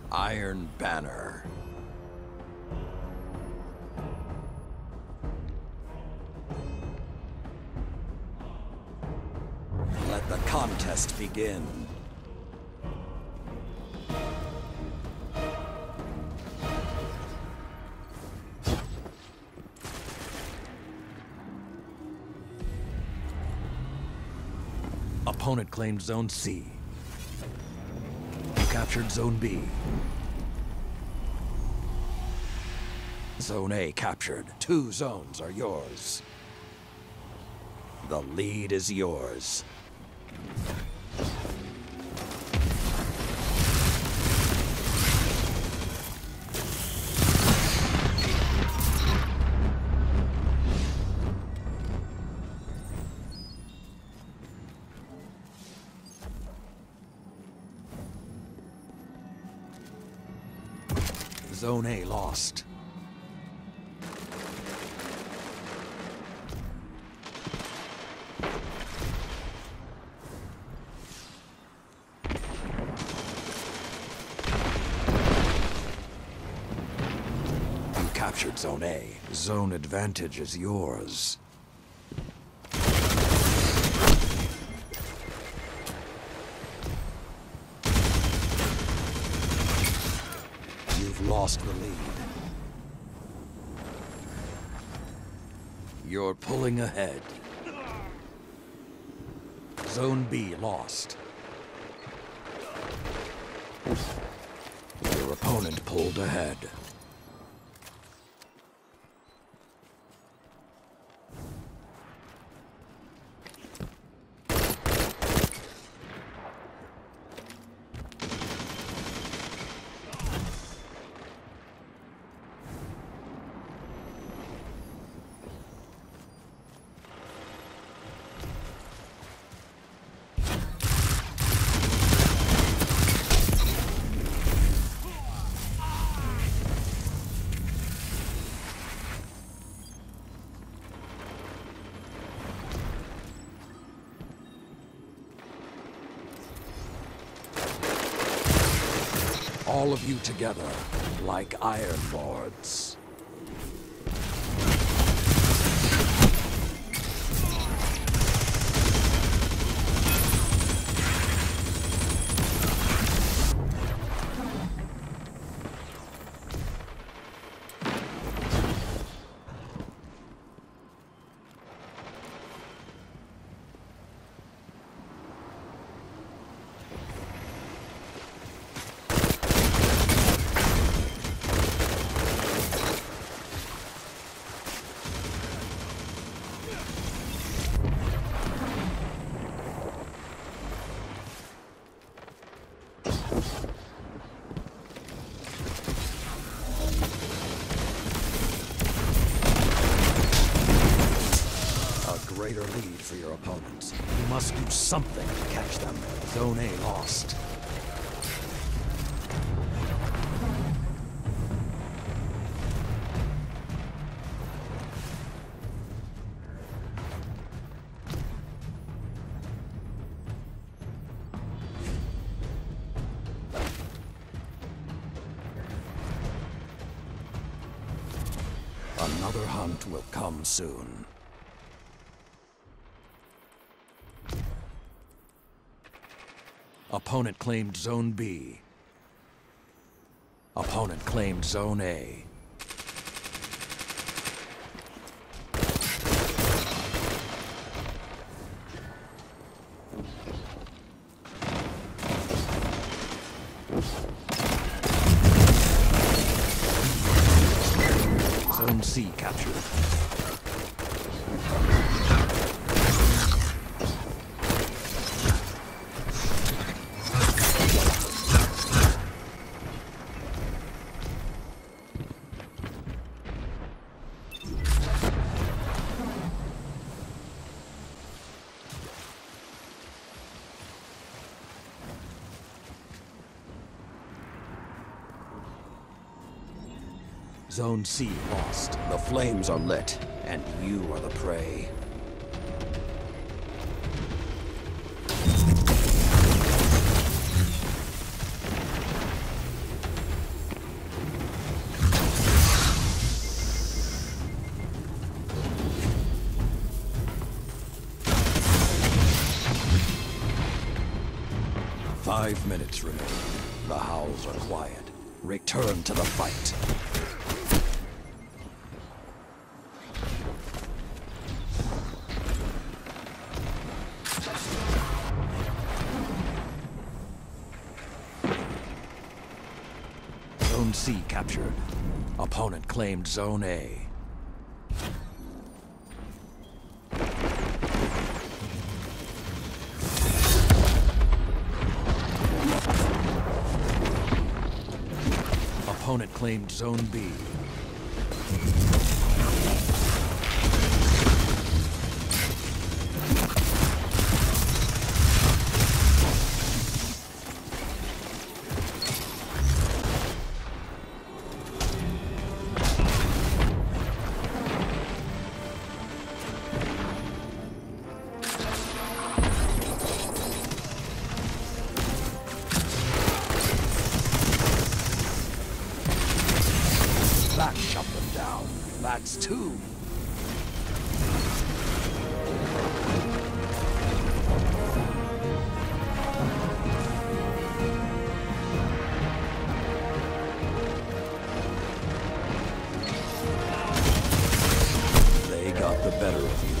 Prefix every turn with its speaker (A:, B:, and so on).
A: Iron Banner. Let the contest begin. Opponent claimed Zone C. You captured Zone B. Zone A captured. 2 zones are yours. The lead is yours. Zone A lost. You captured Zone A. Zone advantage is yours. Lost the lead. You're pulling ahead. Zone B lost. Your opponent pulled ahead. All of you together, like Iron Lords. Greater lead for your opponents. You must do something to catch them. Zone A lost. Another hunt will come soon. Opponent claimed Zone B. Opponent claimed Zone A. Zone C captured. Zone C lost. The flames are lit, and you are the prey. 5 minutes remain. The howls are quiet. Return to the fight. Zone C captured. Opponent claimed Zone A. Opponent claimed Zone B. That shut them down. That's 2. They got the better of you.